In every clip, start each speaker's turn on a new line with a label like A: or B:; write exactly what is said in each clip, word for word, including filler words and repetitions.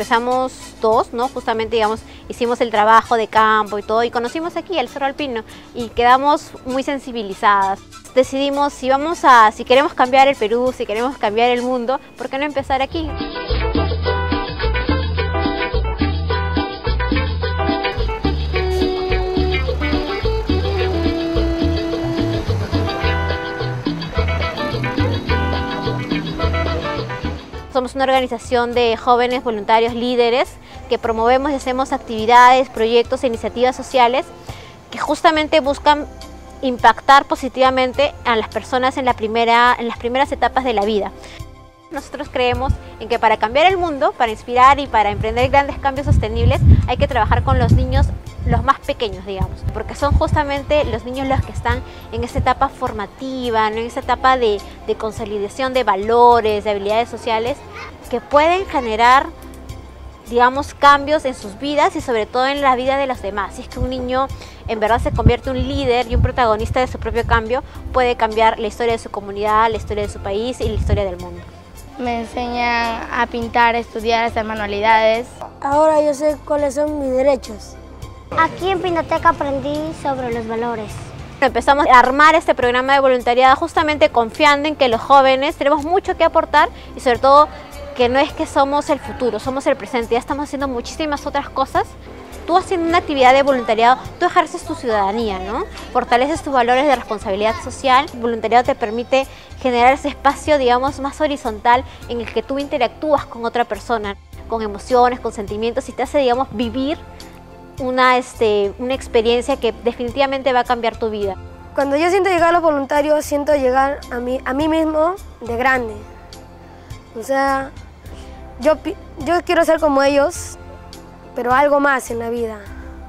A: empezamos dos, ¿no? Justamente, digamos, hicimos el trabajo de campo y todo, y conocimos aquí el Cerro Alpino y quedamos muy sensibilizadas. Decidimos si vamos a, si queremos cambiar el Perú, si queremos cambiar el mundo, ¿por qué no empezar aquí? Somos una organización de jóvenes voluntarios líderes que promovemos y hacemos actividades, proyectos e iniciativas sociales que justamente buscan impactar positivamente a las personas en, la primera, en las primeras etapas de la vida. Nosotros creemos en que para cambiar el mundo, para inspirar y para emprender grandes cambios sostenibles, hay que trabajar con los niños, los más pequeños, digamos, porque son justamente los niños los que están en esa etapa formativa, ¿no? En esa etapa de, de consolidación de valores, de habilidades sociales, que pueden generar, digamos, cambios en sus vidas y sobre todo en la vida de los demás. Si es que un niño en verdad se convierte en un líder y un protagonista de su propio cambio, puede cambiar la historia de su comunidad, la historia de su país y la historia del mundo.
B: Me enseñan a pintar, a estudiar, a hacer manualidades.
C: Ahora yo sé cuáles son mis derechos.
D: Aquí en Pinateca aprendí sobre los valores.
A: Empezamos a armar este programa de voluntariado justamente confiando en que los jóvenes tenemos mucho que aportar y sobre todo que no es que somos el futuro, somos el presente. Ya estamos haciendo muchísimas otras cosas. Tú haciendo una actividad de voluntariado, tú ejerces tu ciudadanía, ¿no? Fortaleces tus valores de responsabilidad social. El voluntariado te permite generar ese espacio, digamos, más horizontal en el que tú interactúas con otra persona, con emociones, con sentimientos y te hace, digamos, vivir una, este, una experiencia que definitivamente va a cambiar tu vida.
C: Cuando yo siento llegar a los voluntarios, siento llegar a mí, a mí mismo de grande. O sea, yo, yo quiero ser como ellos, pero algo más en la vida.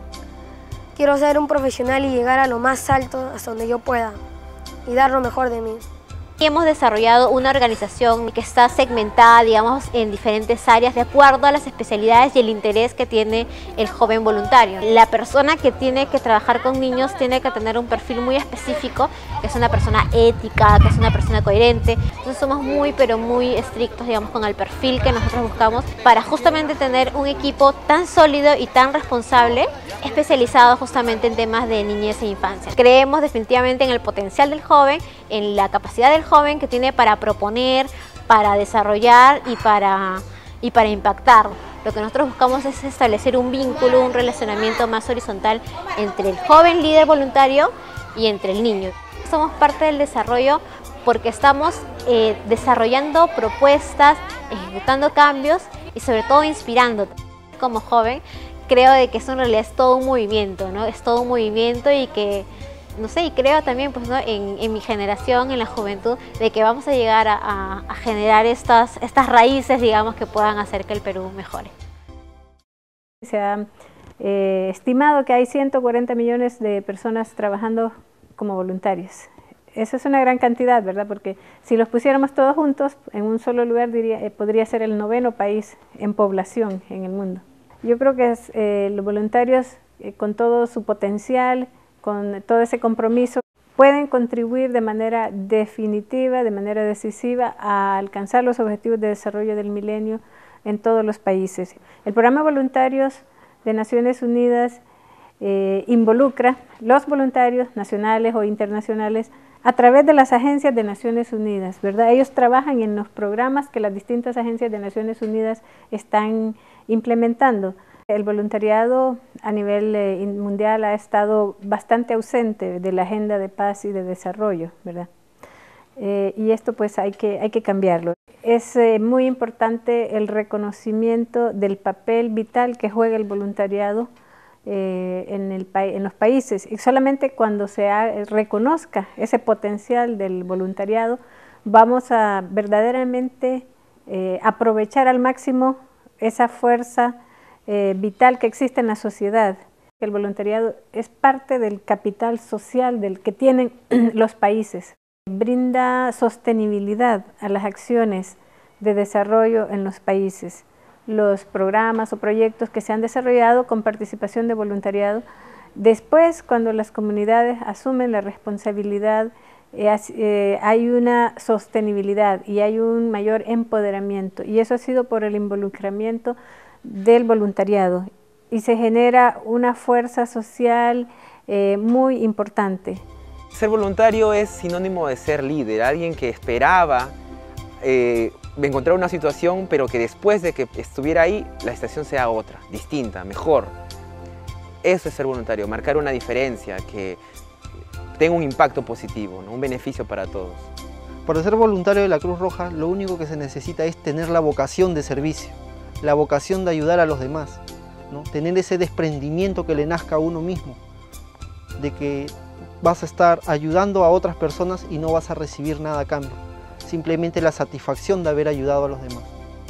C: Quiero ser un profesional y llegar a lo más alto hasta donde yo pueda y dar lo mejor de mí.
A: Y hemos desarrollado una organización que está segmentada, digamos, en diferentes áreas de acuerdo a las especialidades y el interés que tiene el joven voluntario. La persona que tiene que trabajar con niños tiene que tener un perfil muy específico, que es una persona ética, que es una persona coherente. Entonces somos muy, pero muy estrictos, digamos, con el perfil que nosotros buscamos para justamente tener un equipo tan sólido y tan responsable, especializado justamente en temas de niñez e infancia. Creemos definitivamente en el potencial del joven, en la capacidad del joven que tiene para proponer, para desarrollar y para, y para impactar. Lo que nosotros buscamos es establecer un vínculo, un relacionamiento más horizontal entre el joven líder voluntario y entre el niño. Somos parte del desarrollo porque estamos eh, desarrollando propuestas, ejecutando cambios y sobre todo inspirándote. Como joven creo de que eso en realidad es todo un movimiento, ¿no? Es todo un movimiento y que no sé, y creo también pues, ¿no? en, en mi generación, en la juventud, de que vamos a llegar a, a, a generar estas, estas raíces, digamos, que puedan hacer que el Perú mejore.
E: Se ha eh, estimado que hay ciento cuarenta millones de personas trabajando como voluntarios. Esa es una gran cantidad, ¿verdad? Porque si los pusiéramos todos juntos en un solo lugar, diría, eh, podría ser el noveno país en población en el mundo. Yo creo que es, eh, los voluntarios, eh, con todo su potencial, con todo ese compromiso, pueden contribuir de manera definitiva, de manera decisiva a alcanzar los objetivos de desarrollo del milenio en todos los países. El programa Voluntarios de Naciones Unidas eh, involucra los voluntarios nacionales o internacionales a través de las agencias de Naciones Unidas, ¿verdad? Ellos trabajan en los programas que las distintas agencias de Naciones Unidas están implementando. El voluntariado a nivel eh, mundial ha estado bastante ausente de la agenda de paz y de desarrollo, ¿verdad? Eh, y esto pues hay que, hay que cambiarlo. Es eh, muy importante el reconocimiento del papel vital que juega el voluntariado eh, en, el en los países, y solamente cuando se ha, reconozca ese potencial del voluntariado vamos a verdaderamente eh, aprovechar al máximo esa fuerza Eh, vital que existe en la sociedad. El voluntariado es parte del capital social del que tienen los países. Brinda sostenibilidad a las acciones de desarrollo en los países. Los programas o proyectos que se han desarrollado con participación de voluntariado, después cuando las comunidades asumen la responsabilidad, eh, eh, hay una sostenibilidad y hay un mayor empoderamiento, y eso ha sido por el involucramiento del voluntariado y se genera una fuerza social eh, muy importante.
F: Ser voluntario es sinónimo de ser líder, alguien que esperaba eh, encontrar una situación, pero que después de que estuviera ahí, la situación sea otra, distinta, mejor. Eso es ser voluntario, marcar una diferencia, que tenga un impacto positivo, ¿no? Un beneficio para todos.
G: Para ser voluntario de la Cruz Roja, lo único que se necesita es tener la vocación de servicio, la vocación de ayudar a los demás, ¿no? Tener ese desprendimiento que le nazca a uno mismo, de que vas a estar ayudando a otras personas y no vas a recibir nada a cambio, simplemente la satisfacción de haber ayudado a los demás.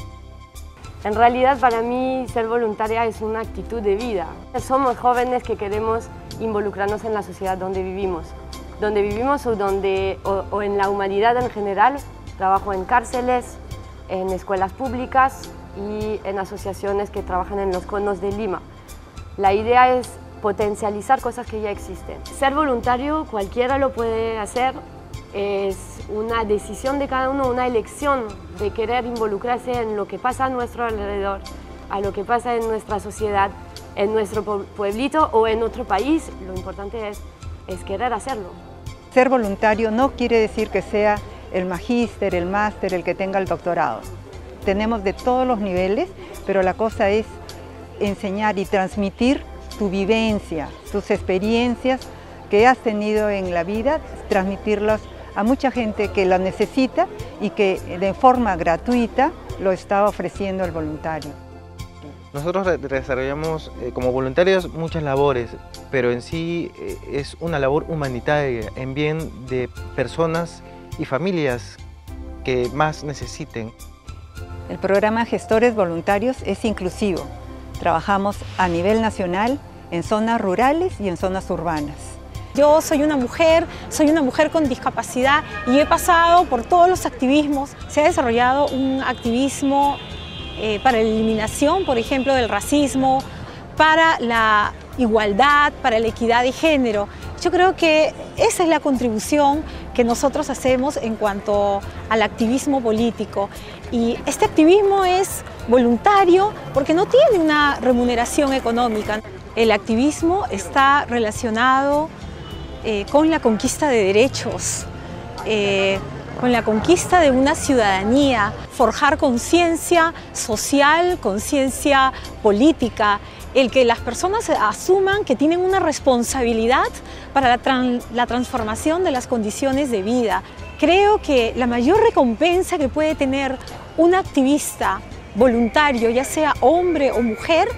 H: En realidad, para mí, ser voluntaria es una actitud de vida. Somos jóvenes que queremos involucrarnos en la sociedad donde vivimos, donde vivimos o, donde, o, o en la humanidad en general. Trabajo en cárceles, en escuelas públicas y en asociaciones que trabajan en los conos de Lima. La idea es potencializar cosas que ya existen. Ser voluntario cualquiera lo puede hacer. Es una decisión de cada uno, una elección de querer involucrarse en lo que pasa a nuestro alrededor, a lo que pasa en nuestra sociedad, en nuestro pueblito o en otro país. Lo importante es, es querer hacerlo.
I: Ser voluntario no quiere decir que sea el magíster, el máster, el que tenga el doctorado. Tenemos de todos los niveles, pero la cosa es enseñar y transmitir tu vivencia, tus experiencias que has tenido en la vida, transmitirlas a mucha gente que la necesita y que de forma gratuita lo está ofreciendo el voluntario.
J: Nosotros desarrollamos eh, como voluntarios muchas labores, pero en sí eh, es una labor humanitaria en bien de personas y familias que más necesiten.
I: El programa Gestores Voluntarios es inclusivo. Trabajamos a nivel nacional en zonas rurales y en zonas urbanas.
K: Yo soy una mujer, soy una mujer con discapacidad y he pasado por todos los activismos. Se ha desarrollado un activismo eh, para la eliminación, por ejemplo, del racismo, para la igualdad, para la equidad de género. Yo creo que esa es la contribución que nosotros hacemos en cuanto al activismo político. Y este activismo es voluntario porque no tiene una remuneración económica. El activismo está relacionado eh, con la conquista de derechos, eh, con la conquista de una ciudadanía, forjar conciencia social, conciencia política, el que las personas asuman que tienen una responsabilidad para la, tran la transformación de las condiciones de vida. Creo que la mayor recompensa que puede tener un activista voluntario, ya sea hombre o mujer,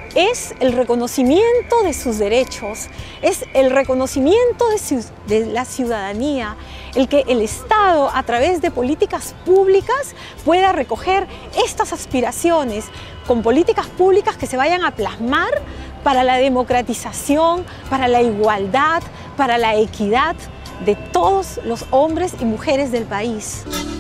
K: es el reconocimiento de sus derechos, es el reconocimiento de, su, de la ciudadanía, el que el Estado, a través de políticas públicas, pueda recoger estas aspiraciones con políticas públicas que se vayan a plasmar para la democratización, para la igualdad, para la equidad de todos los hombres y mujeres del país.